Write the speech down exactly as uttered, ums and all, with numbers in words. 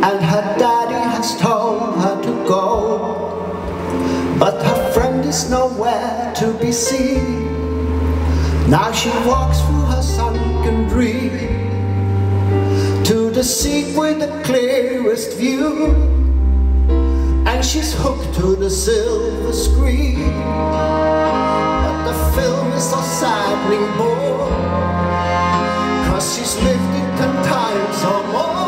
and her daddy has told her to go, but her friend is nowhere to be seen. Now she walks through her sunken dream to the seat with the clearest view, and she's hooked to the silver screen. But the film is so sadly bored, 'cause she's lived it ten times or more.